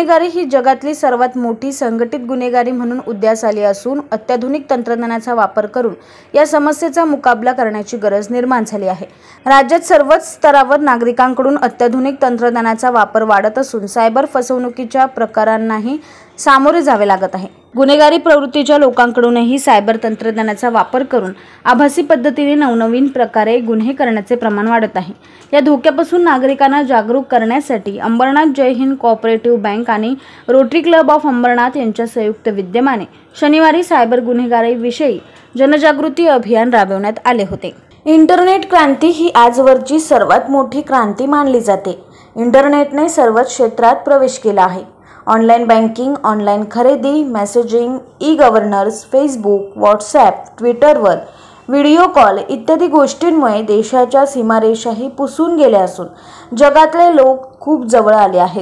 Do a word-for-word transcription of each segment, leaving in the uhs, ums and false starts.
गुन्हेगारी ही जगातली सर्वात मोठी संघटित गुन्हेगारी म्हणून उदयास आली असून अत्याधुनिक तंत्रज्ञानाचा वापर करून या समस्येचा मुकाबला करण्याची गरज निर्माण झाली आहे। राज्यात सर्वच स्तरावर नागरिकांकडून अत्याधुनिक तंत्रज्ञानाचा वापर वाढत असून सायबर फसवणुकीच्या प्रकारांनाही सामोरे जावे लागत आहे। गुन्हेगारी प्रवृत्तीच्या लोकांकडूनही सायबर तंत्रज्ञानाचा वापर करून आभासी पद्धतीने नवनवीन प्रकारे गुन्हे करण्याचे प्रमाण वाढत आहे। या धोक्यापासून नागरिकांना जागरूक करण्यासाठी अंबरनाथ जय हिंद कोऑपरेटिव्ह बँक आणि रोटरी क्लब ऑफ अंबरनाथ यांच्या संयुक्त विद्यमाने शनिवारी सायबर गुन्हेगारीविषयी जनजागृती अभियान राबवण्यात आले होते। इंटरनेट क्रांती ही आजवरची सर्वात मोठी क्रांती मानली जाते। इंटरनेटने सर्वच क्षेत्रात प्रवेश केला आहे। ऑनलाइन बँकिंग, ऑनलाइन खरेदी, messaging, e governance, Facebook, WhatsApp, ट्विटरवर व्हिडिओ कॉल इत्यादी गोष्टींमुळे देशाच्या सीमारेषाही पुसून गेल्या असून जगातले लोक खूप जवळ आले आहेत।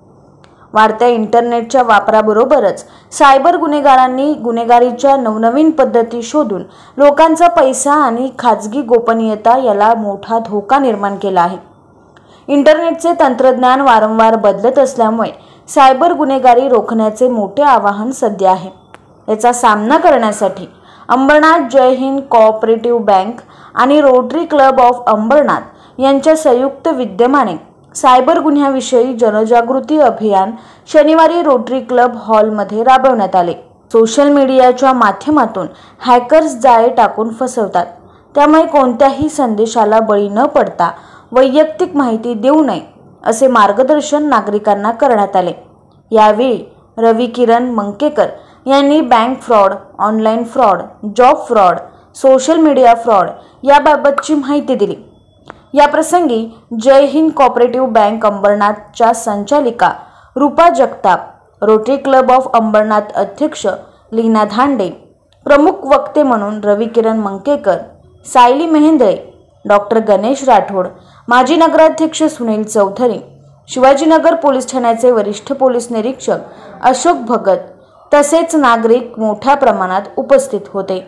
वाढत्या इंटरनेटच्या वापराबरोबरच सायबर गुन्हेगारांनी गुन्हेगारीच्या नवनवीन पद्धती शोधून लोकांचा पैसा आणि खाजगी गोपनीयता याला मोठा धोका निर्माण केला आहे। इंटरनेटचे तंत्रज्ञान वारंवार बदलत असल्यामुळे सायबर गुन्हेगारी रोखण्याचे मोठे आव्हान सध्या आहे। याचा सामना करण्यासाठी अंबरनाथ जय हिंद कोऑपरेटिव्ह बँक आणि रोटरी क्लब ऑफ अंबरनाथ यांच्या संयुक्त विद्यमाने सायबर गुन्ह्याविषयी जनजागृती अभियान शनिवारी रोटरी क्लब हॉलमध्ये राबवण्यात आले। सोशल मीडियाच्या माध्यमातून हॅकर्स जाळे टाकून फसवतात, त्यामुळे कोणत्याही संदेशाला बळी न पडता वैयक्तिक माहिती देऊ नये असे मार्गदर्शन नागरिकांना करण्यात आले। यावेळी रवी किरण मंकेकर यांनी bank fraud, online fraud, job fraud, social media fraud याबाबतची माहिती दिली। या प्रसंगी जय हिंद कोऑपरेटिव्ह बँक अंबरनाथच्या संचालिका Rupa Jagtap, rotary club of Ambernath अध्यक्ष लीना धांडे, प्रमुख वक्ते म्हणून रवी किरण मंकेकर, सायली मेहेंद्रे, डॉक्टर गणेश राठोड, माजी नगराध्यक्ष सुनील चौधरी, शिवाजीनगर पोलीस ठाण्याचे वरिष्ठ पोलीस निरीक्षक अशोक भगत तसेच नागरिक मोठ्या प्रमाणात उपस्थित होते।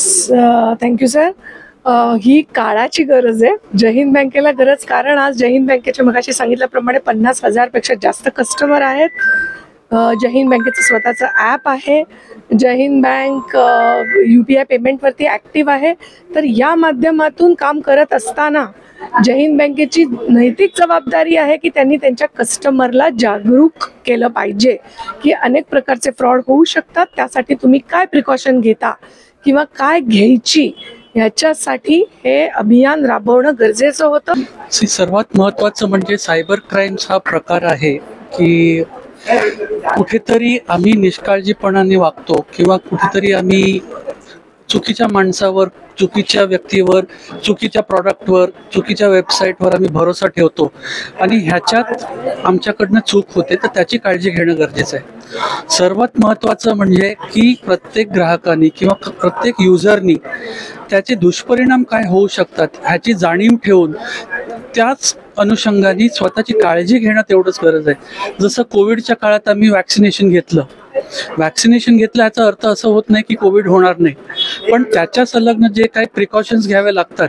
Thank you sir. ही काळाची गरज आहे, जय हिंद बँकेला गरज, कारण आज जय हिंद बँकेच्या मगाशी सांगितल्याप्रमाणे पन्नास हजार पेक्षा जास्त कस्टमर आहेत। जय हिंद बँकेचं स्वतःचं ॲप आहे। Jai Hind bank U P I पेमेंटवरती ॲक्टिव्ह आहे। तर या माध्यमातून काम करत असताना जय हिंद बँकेची नैतिक जबाबदारी आहे की त्यांनी त्यांच्या कस्टमरला जागरूक केलं पाहिजे की अनेक प्रकारचे फ्रॉड होऊ शकतात, त्यासाठी तुम्ही काय प्रिकॉशन घेता किंवा काय घ्यायची याच्यासाठी हे अभियान राबवणं गरजेचं होतं। सर्वात महत्त्वाचं म्हणजे सायबर क्राईम्स हा प्रकार आहे की कुठेतरी आम्ही निष्काळजीपणाने वागतो किंवा कुठेतरी आम्ही चुकीच्या माणसावर, चुकीच्या व्यक्तीवर, चुकीच्या प्रॉडक्टवर, चुकीच्या वेबसाईटवर आम्ही भरोसा ठेवतो आणि ह्याच्यात आमच्याकडनं चूक होते, तर त्याची काळजी घेणं गरजेचं आहे। सर्वात महत्त्वाचं म्हणजे की प्रत्येक ग्राहकांनी किंवा प्रत्येक युजरनी त्याचे दुष्परिणाम काय होऊ शकतात ह्याची जाणीव ठेवून त्याच अनुषंगाने स्वतःची काळजी घेणं तेवढंच गरज आहे। जसं कोविडच्या काळात आम्ही वॅक्सिनेशन घेतलं, वॅक्सिनेशन घेतलं याचा अर्थ असं होत नाही की कोविड होणार नाही, पण त्याच्या संलग्न जे काही प्रिकॉशन्स घ्यावे लागतात,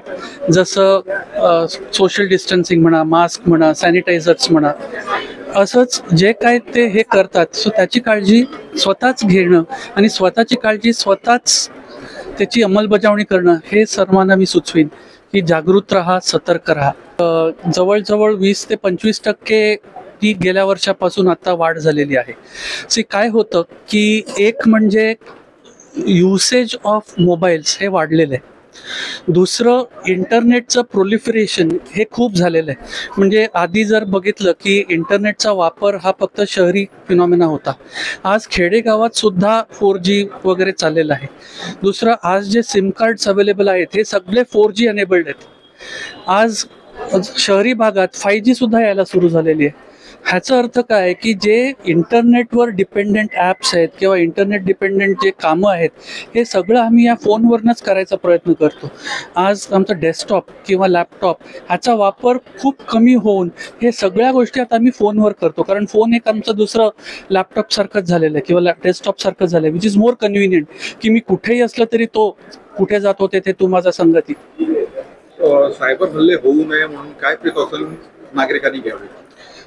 जसं सोशल डिस्टन्सिंग म्हणा, मास्क म्हणा, सॅनिटायझर्स म्हणा, असंच जे काय ते हे करतात, सो त्याची काळजी स्वतःच घेणं आणि स्वतःची काळजी स्वतःच त्याची अंमलबजावणी करणं हे सर्वांना मी सुचवीन की जागृत राहा, सतर्क राहा। जवळजवळ वीस ते पंचवीस टक्के ती गेल्या वर्षापासून आता वाढ झालेली आहे। सी काय होतं की एक म्हणजे युसेज ऑफ मोबाईल्स हे वाढलेलं आहे, दुसरं इंटरनेटचं प्रोलिफरेशन हे खूप झालेलं आहे। म्हणजे आधी जर बघितलं की इंटरनेटचा वापर हा फक्त शहरी फिनॉमिना होता, आज खेडेगावात सुद्धा फोर जी वगैरे चाललेलं आहे। दुसरं आज जे सिम कार्ड्स अवेलेबल आहेत हे सगळे फोर जी अनेबल्ड आहेत। आज शहरी भागात फाय जी सुद्धा यायला सुरू झालेली आहे। ह्याचा अर्थ काय की जे इंटरनेटवर डिपेंडेंट ॲप्स आहेत किंवा इंटरनेट डिपेंडेंट जे कामं आहेत हे सगळं आम्ही या फोनवरनंच करायचा प्रयत्न करतो। आज आमचं डेस्कटॉप किंवा लॅपटॉप ह्याचा वापर खूप कमी होऊन हे सगळ्या गोष्टी आता आम्ही फोनवर करतो, कारण फोन एक आमचं दुसरं लॅपटॉपसारखंच झालेलं आहे किंवा डेस्कटॉपसारखं झालं आहे, विच इज मोर कन्व्हिनियंट की मी कुठेही असलं तरी तो कुठे जातो तेथे तू माझा संगती। सायबर हल्ले होऊ नये म्हणून काय प्रिकॉशन नागरिकांनी घ्यावे?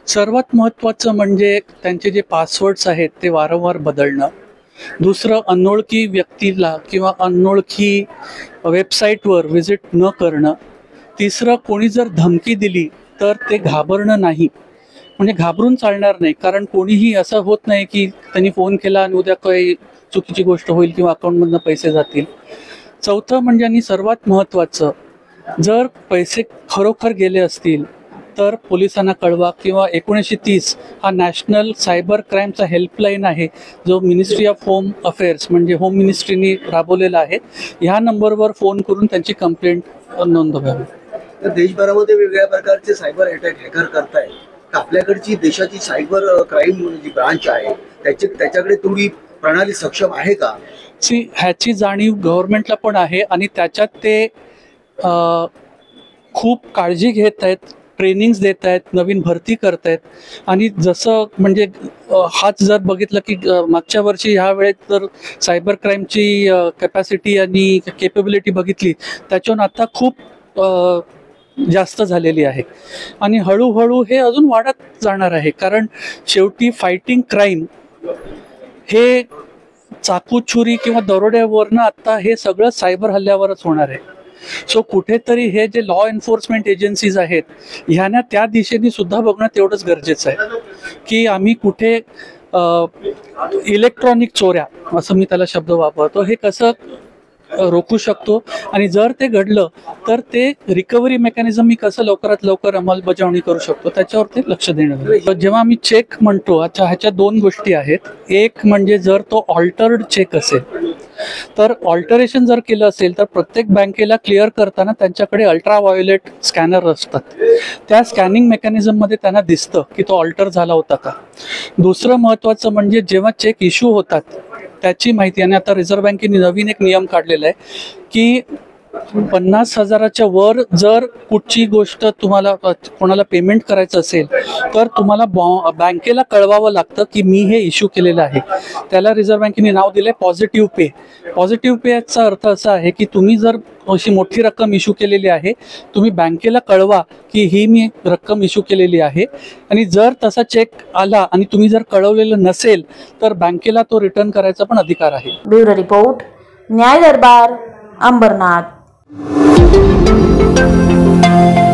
सर्वात महत्त्वाचं म्हणजे त्यांचे जे पासवर्ड्स आहेत ते वारंवार बदलणं. दुसरं, अनोळखी व्यक्तीला किंवा अनोळखी वेबसाईटवर व्हिजिट न करणं. तिसरं, कोणी जर धमकी दिली तर ते घाबरणं नाही, म्हणजे घाबरून चालणार नाही. कारण कोणीही असं होत नाही की त्यांनी फोन केला आणि उद्या काही चुकीची गोष्ट होईल किंवा अकाउंटमधनं पैसे जातील. चौथं म्हणजे आणि सर्वात महत्त्वाचं, जर पैसे खरोखर गेले असतील तर पोलिसांना कळवा किंवा एकोणीसशे तीस हा नॅशनल सायबर क्राईमचा हेल्पलाईन आहे, जो मिनिस्ट्री ऑफ होम अफेअर्स म्हणजे होम मिनिस्ट्रीनी राबवलेला आहे. ह्या नंबरवर फोन करून त्यांची कंप्लेंट नोंदवावी. तर देशभरामध्ये वेगवेगळ्या प्रकारचे सायबर अटॅक हॅकर करतायत. तर आपल्याकडची देशाची सायबर क्राईम जी ब्रांच आहे त्याची त्याच्याकडे थोडी प्रणाली सक्षम आहे का? सी ह्याची जाणीव गव्हर्नमेंटला पण आहे आणि त्याच्यात ते अ, खूप काळजी घेत आहेत, ट्रेनिंग्स देत आहेत, नवीन भरती करत आहेत. आणि जसं म्हणजे अ, हाच जर बघितलं की अ, मागच्या वर्षी ह्या वेळेत जर सायबर क्राईमची कॅपॅसिटी आणि केपेबिलिटी बघितली त्याच्याहून आता खूप अ, जास्त झालेली आहे आणि हळूहळू हे अजून वाढत जाणार आहे. कारण शेवटी फायटिंग क्राईम हे चाकू छुरी किंवा दरोड्यावरनं आता हे सगळं सायबर हल्ल्यावरच होणार आहे. सो कुठेतरी हे जे लॉ एन्फोर्समेंट एजन्सीज आहेत ह्यांना त्या दिशेने सुद्धा बघणं तेवढंच गरजेचं आहे की आम्ही कुठे इलेक्ट्रॉनिक चोऱ्या, असं मी त्याला शब्द वापरतो, हे कसं रोखू शकतो आणि जर ते घडलं तर ते रिकव्हरी मेकॅनिझम मी कसं लवकरात लवकर अंमलबजावणी करू शकतो त्याच्यावरती लक्ष देणं. जेव्हा आम्ही चेक म्हणतो, अच्छा ह्याच्या दोन गोष्टी आहेत. एक म्हणजे जर तो ऑल्टर्ड चेक असेल तर ऑल्टरेशन जर केलं असेल तर प्रत्येक बँकेला क्लिअर करताना त्यांच्याकडे अल्ट्रा व्हायोलेट स्कॅनर असतात. त्या स्कॅनिंग मेकॅनिझममध्ये त्यांना दिसतं की तो ऑल्टर झाला होता का. दुसरं महत्त्वाचं म्हणजे जेव्हा चेक इश्यू होतात त्याची माहिती, आणि आता रिझर्व्ह बँकेने नवीन एक नियम काढलेला आहे की पन्नास हजाराच्या वर जर कुठची गोष्ट तुम्हाला कोणाला पेमेंट करायचं असेल तर तुम्हाला बँकेला कळवावं लागतं की मी हे इश्यू केलेलं आहे. त्याला रिझर्व्ह बँकेने नाव दिलंय पॉझिटिव्ह पे. पॉझिटिव्ह पे याचा अर्थ असा आहे की तुम्ही जर अशी मोठी रक्कम इश्यू केलेली आहे, तुम्ही बँकेला कळवा की ही मी रक्कम इश्यू केलेली आहे, आणि जर तसा चेक आला आणि तुम्ही जर कळवलेलं नसेल तर बँकेला तो रिटर्न करायचा पण अधिकार आहे. ब्युरो रिपोर्ट, न्याय दरबार, अंबरनाथ.